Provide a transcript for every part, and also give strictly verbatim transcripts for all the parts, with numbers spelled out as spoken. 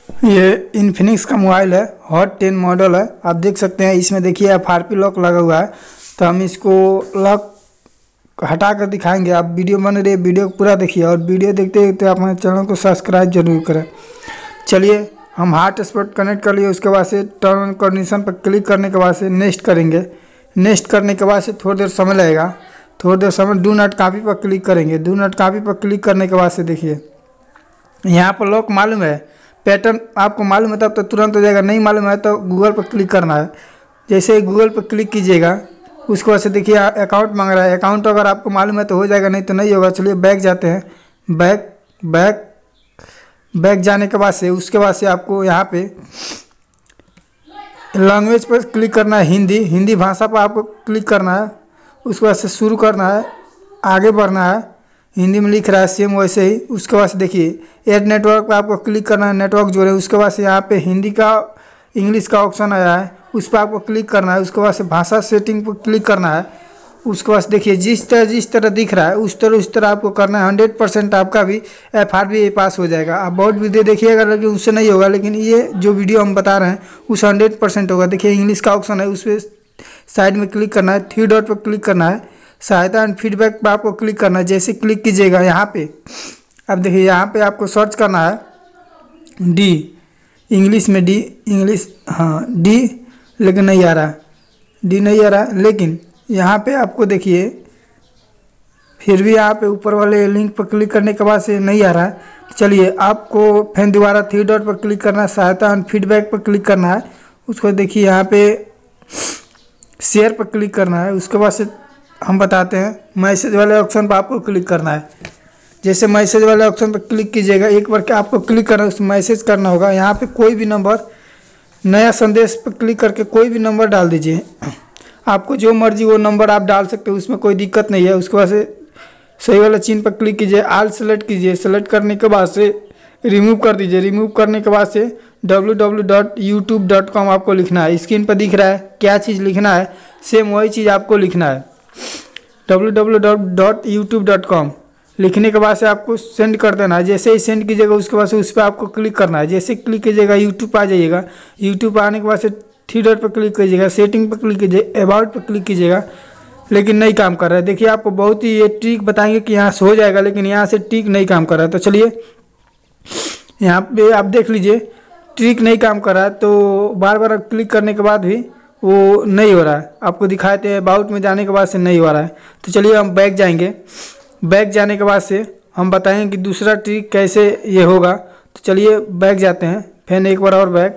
ये इन्फिनिक्स का मोबाइल है, हॉट टेन मॉडल है। आप देख सकते हैं इसमें देखिए एफ आर पी लॉक लगा हुआ है। तो हम इसको लॉक हटा कर दिखाएंगे। आप वीडियो बन रही है, वीडियो को पूरा देखिए और वीडियो देखते देखते आप हमारे चैनल को सब्सक्राइब जरूर करें। चलिए हम हॉटस्पॉट कनेक्ट कर लिए, उसके बाद से टर्न ऑन कंडीशन पर क्लिक करने के बाद से नेक्स्ट करेंगे। नेक्स्ट करने के बाद से थोड़ी देर समय लगेगा, थोड़ी देर समय डू नॉट कॉपी पर क्लिक करेंगे। डू नॉट कॉपी पर क्लिक करने के बाद से देखिए यहाँ पर लॉक मालूम है, पैटर्न आपको मालूम है तब तो तुरंत हो जाएगा, नहीं मालूम है तो गूगल पर क्लिक करना है। जैसे ही गूगल पर क्लिक कीजिएगा उसके बाद से देखिए अकाउंट मांग रहा है। अकाउंट अगर आपको मालूम है तो हो जाएगा, नहीं तो नहीं होगा। चलिए बैक जाते हैं। बैक बैक बैक जाने के बाद से उसके बाद से आपको यहाँ पे लैंग्वेज पर क्लिक करना है, हिंदी हिंदी भाषा पर आपको क्लिक करना है। उसके बाद से शुरू करना है, आगे बढ़ना है। हिंदी में लिख रहा है सेम वैसे ही। उसके बाद से देखिए ऐड नेटवर्क पर आपको क्लिक करना है, नेटवर्क जोड़े। उसके बाद से यहाँ पे हिंदी का इंग्लिश का ऑप्शन आया है, उस पर आपको क्लिक करना है। उसके बाद से भाषा सेटिंग पर क्लिक करना है। उसके बाद देखिए जिस तरह जिस तरह दिख रहा है उस तरह उस तरह आपको करना है। हंड्रेड परसेंट आपका भी एफ आर बी पास हो जाएगा। आप बहुत वीडियो देखिएगा लेकिन उससे नहीं होगा, लेकिन ये जो वीडियो हम बता रहे हैं उस हंड्रेड परसेंट होगा। देखिए इंग्लिश का ऑप्शन है, उस पर साइड में क्लिक करना है, थ्री डॉट पर क्लिक करना है, सहायता एंड फीडबैक पर आपको क्लिक करना है। जैसे क्लिक कीजिएगा यहाँ पे अब देखिए यहाँ पे आपको सर्च करना है डी, इंग्लिश में डी, इंग्लिश हाँ डी, लेकिन नहीं आ रहा, डी नहीं आ रहा। लेकिन यहाँ पे आपको देखिए फिर भी यहाँ पे ऊपर वाले लिंक पर क्लिक करने के बाद से नहीं आ रहा है। चलिए आपको फिर दोबारा थ्री डॉट पर क्लिक करना है, सहायता एंड फीडबैक पर क्लिक करना है। उसको देखिए यहाँ पे शेयर पर क्लिक करना है। उसके बाद से हम बताते हैं मैसेज वाले ऑप्शन पर आपको क्लिक करना है। जैसे मैसेज वाले ऑप्शन पर क्लिक कीजिएगा, एक बार क्या आपको क्लिक करना है, उस मैसेज करना होगा। यहाँ पे कोई भी नंबर, नया संदेश पर क्लिक करके कोई भी नंबर डाल दीजिए। आपको जो मर्जी वो नंबर आप डाल सकते हो, उसमें कोई दिक्कत नहीं है। उसके बाद से सही वाला चिन्ह पर क्लिक कीजिए, आल सेलेक्ट कीजिए। सेलेक्ट करने के बाद से रिमूव कर दीजिए। रिमूव करने के बाद से W W W dot YouTube dot com आपको लिखना है। स्क्रीन पर दिख रहा है क्या चीज़ लिखना है, सेम वही चीज़ आपको लिखना है, W W W dot YouTube dot com. लिखने के बाद से आपको सेंड कर देना है। जैसे ही सेंड कीजिएगा उसके बाद से उस पर आपको क्लिक करना है। जैसे क्लिक कीजिएगा यूट्यूब पर आ जाइएगा। यूट्यूब पर आने के बाद से थ्री डॉट पर क्लिक कीजिएगा, सेटिंग पर क्लिक कीजिए, अबाउट पर क्लिक कीजिएगा, लेकिन नहीं काम कर रहा है। देखिए आपको बहुत ही ये ट्रिक बताएंगे कि यहाँ से हो जाएगा, लेकिन यहाँ से ट्रिक नहीं काम कर रहा है। तो चलिए यहाँ पे आप देख लीजिए ट्रिक नहीं काम कर रहा है, तो बार बार क्लिक करने के बाद भी वो नहीं हो रहा है। आपको दिखाते हैं अबाउट में जाने के बाद से नहीं हो रहा है। तो चलिए हम बैक जाएंगे। बैक जाने के बाद से हम बताएंगे कि दूसरा ट्रिक कैसे ये होगा। तो चलिए बैक जाते हैं, फिर एक बार और बैक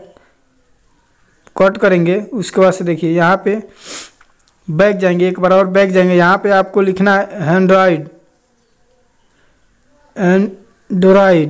कट करेंगे। उसके बाद से देखिए यहाँ पे बैक जाएंगे, एक बार और बैक जाएंगे। यहाँ पे आपको लिखना है एंड्रॉइड, एंड्रॉइड।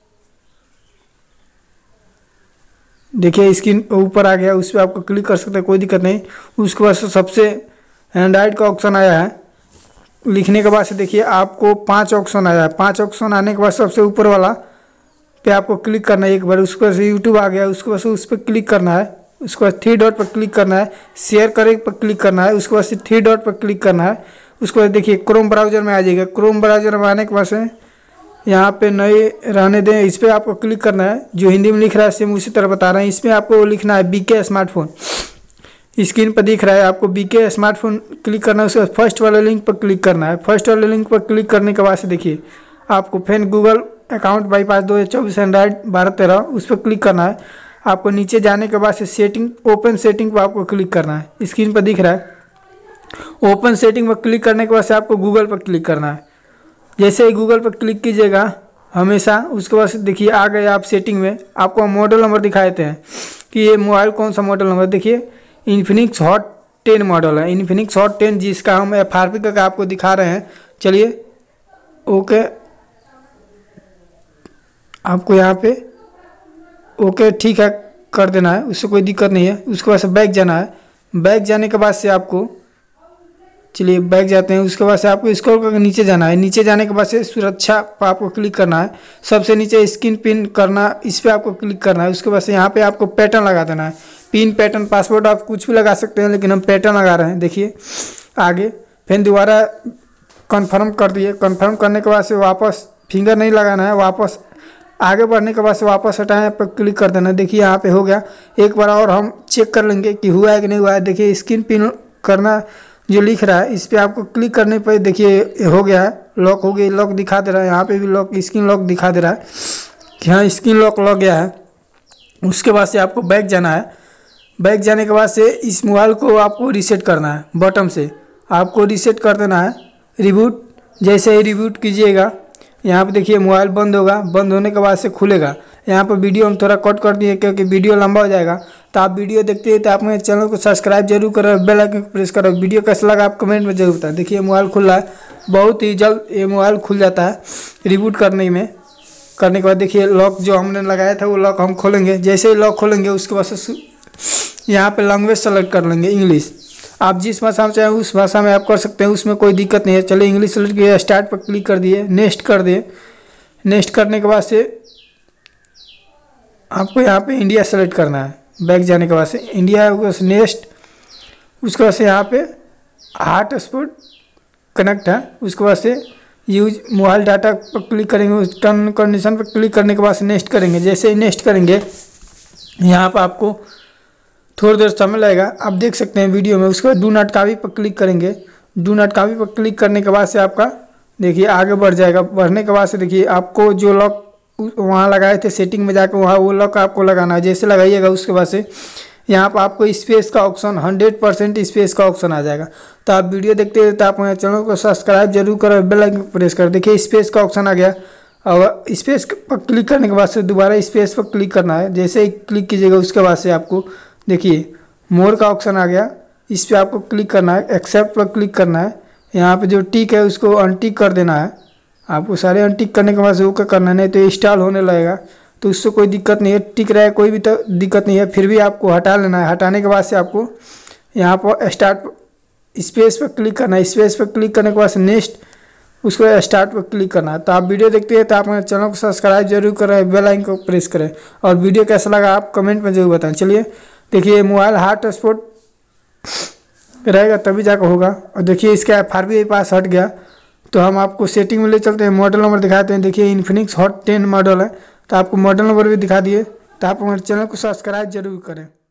देखिए स्क्रीन ऊपर आ गया, उस पर आपको क्लिक कर सकते हैं, कोई दिक्कत नहीं। उसके बाद से सबसे एंड्रॉइड का ऑप्शन आया है। लिखने के बाद से देखिए आपको पांच ऑप्शन आया है। पांच ऑप्शन आने के बाद सबसे ऊपर वाला पे आपको क्लिक करना है एक बार। उसके बाद से यूट्यूब आ गया, उसके बाद से उस पर क्लिक करना है। उसके बाद थ्री डॉट पर क्लिक करना है, शेयर करें पर क्लिक करना है। उसके बाद से थ्री डॉट पर क्लिक करना है। उसके बाद देखिए क्रोम ब्राउजर में आ जाएगा। क्रोम ब्राउजर में आने के बाद से यहाँ पे नए रहने दें, इस पर आपको क्लिक करना है। जो हिंदी में लिख रहा है सेम उसी तरह बता रहे हैं। इसमें आपको लिखना है बीके स्मार्टफोन। स्क्रीन पर दिख रहा है आपको बीके स्मार्टफोन क्लिक करना है। उसके बाद फर्स्ट वाले लिंक पर क्लिक करना है। फर्स्ट वाले लिंक पर क्लिक करने के बाद से देखिए आपको फिर गूगल अकाउंट बाईपास दो हज़ार चौबीस एंड्रॉइड बारह तेरह उस पर क्लिक करना है। आपको नीचे जाने के बाद से सेटिंग, ओपन सेटिंग पर आपको क्लिक करना है। स्क्रीन पर दिख रहा है ओपन सेटिंग पर क्लिक करने के बाद से आपको गूगल पर क्लिक करना है। जैसे ही गूगल पर क्लिक कीजिएगा हमेशा, उसके बाद से देखिए आ गए आप सेटिंग में। आपको मॉडल नंबर दिखा देते हैं कि ये मोबाइल कौन सा मॉडल नंबर। देखिए इन्फिनिक्स हॉट टेन मॉडल है, इन्फिनिक्स हॉट टेन, जिसका हम एफ आर पी करके आपको दिखा रहे हैं। चलिए ओके, आपको यहाँ पे ओके ठीक है कर देना है, उससे कोई दिक्कत नहीं है। उसके बाद से बैक जाना है। बैक जाने के बाद से आपको, चलिए बैक जाते हैं। उसके बाद से आपको स्क्रॉल करके नीचे जाना है। नीचे जाने के बाद से सुरक्षा पर आपको क्लिक करना है। सबसे नीचे स्क्रीन पिन करना, इस पर आपको क्लिक करना है। उसके बाद से यहाँ पे आपको पैटर्न लगा देना है। पिन, पैटर्न, पासवर्ड आप कुछ भी लगा सकते हैं, लेकिन हम पैटर्न लगा रहे हैं। देखिए आगे फिर दोबारा कन्फर्म कर दिए। कन्फर्म करने के बाद से वापस फिंगर नहीं लगाना है, वापस आगे बढ़ने के बाद से वापस हटाएं पर क्लिक कर देना। देखिए यहाँ पे हो गया। एक बार और हम चेक कर लेंगे कि हुआ है कि नहीं हुआ है। देखिए स्क्रीन पिन करना जो लिख रहा है इस पर आपको क्लिक करने पर देखिए हो गया है, लॉक हो गई, लॉक दिखा दे रहा है। यहाँ पे भी लॉक स्क्रीन लॉक दिखा दे रहा है कि हाँ स्क्रीन लॉक लग गया है। उसके बाद से आपको बैक जाना है। बैक जाने के बाद से इस मोबाइल को आपको रीसेट करना है, बटन से आपको रीसेट कर देना है। रिबूट जैसे ही रिबूट कीजिएगा यहाँ पे देखिए मोबाइल बंद होगा। बंद होने के बाद से खुलेगा। यहाँ पर वीडियो हम थोड़ा कट कर दिए क्योंकि वीडियो लंबा हो जाएगा। तो आप वीडियो देखते हैं तो आप मेरे चैनल को सब्सक्राइब जरूर करें, बेल आइकन को प्रेस करो। वीडियो कैसा लगा आप कमेंट में जरूर बताएं। देखिए मोबाइल खुल रहा है, बहुत ही जल्द ये मोबाइल खुल जाता है रिबूट करने में। करने के बाद देखिए लॉक जो हमने लगाया था वो लॉक हम खोलेंगे। जैसे ही लॉक खोलेंगे उसके बाद से यहाँ पे लैंग्वेज सेलेक्ट कर लेंगे, इंग्लिश। आप जिस भाषा में चाहें उस भाषा में आप कर सकते हैं, उसमें कोई दिक्कत नहीं है। चलिए इंग्लिश सेलेक्ट किया, स्टार्ट पर क्लिक कर दिए, नेक्स्ट कर दिए। नेक्स्ट करने के बाद से आपको यहाँ पे इंडिया सेलेक्ट करना है। बैक जाने के बाद से इंडिया नेक्स्ट, उसके बाद से यहाँ पे हॉटस्पॉट कनेक्ट है। उसके बाद से यूज मोबाइल डाटा पर क्लिक करेंगे, उस टर्म कंडीशन पर क्लिक करने के बाद से नेक्स्ट करेंगे। जैसे ही नेक्स्ट करेंगे यहाँ पर आपको थोड़ी देर समय लगेगा, आप देख सकते हैं वीडियो में। उसके बाद डू नॉट कॉपी पर क्लिक करेंगे। डू नॉट कॉपी पर क्लिक करने के बाद से आपका देखिए आगे बढ़ जाएगा। बढ़ने के बाद से देखिए आपको जो लॉक वहाँ लगाए थे सेटिंग में जाकर वहाँ वो लॉक आपको लगाना है। जैसे लगाइएगा उसके बाद से यहाँ पर आपको स्पेस का ऑप्शन हंड्रेड परसेंट स्पेस का ऑप्शन आ जाएगा। तो आप वीडियो देखते हैं तो आप मेरे चैनल को सब्सक्राइब जरूर करें, बेल आइकन प्रेस कर। देखिए स्पेस का ऑप्शन आ गया। और स्पेस पर क्लिक करने के बाद से दोबारा स्पेस पर क्लिक करना है। जैसे ही क्लिक कीजिएगा उसके बाद से आपको देखिए मोर का ऑप्शन आ गया। इस पर आपको क्लिक करना है, एक्सेप्ट पर क्लिक करना है। यहाँ पे जो टिक है उसको अनटिक कर देना है। आपको सारे अनटिक करने के बाद से ओके करना है, नहीं तो इंस्टॉल होने लगेगा। तो उससे कोई दिक्कत नहीं है, टिक रहा है कोई भी तो दिक्कत नहीं है। फिर भी आपको हटा लेना है। हटाने के बाद से आपको यहाँ पर स्टार्ट स्पेस पर क्लिक करना है। स्पेस पर क्लिक करने के बाद से नेक्स्ट उसको स्टार्ट पर क्लिक करना है। तो आप वीडियो देखते हैं तो आप मेरे चैनल को सब्सक्राइब जरूर करें, बेल आइकन को प्रेस करें और वीडियो कैसा लगा आप कमेंट में जरूर बताएं। चलिए देखिए मोबाइल हॉटस्पॉट रहेगा तभी जाकर होगा। और देखिए इसका एफ आर बी पास हट गया। तो हम आपको सेटिंग में ले चलते हैं, मॉडल नंबर दिखाते हैं। देखिए इन्फिनिक्स हॉट टेन मॉडल है, तो आपको मॉडल नंबर भी दिखा दिए। तो आप हमारे चैनल को सब्सक्राइब जरूर करें।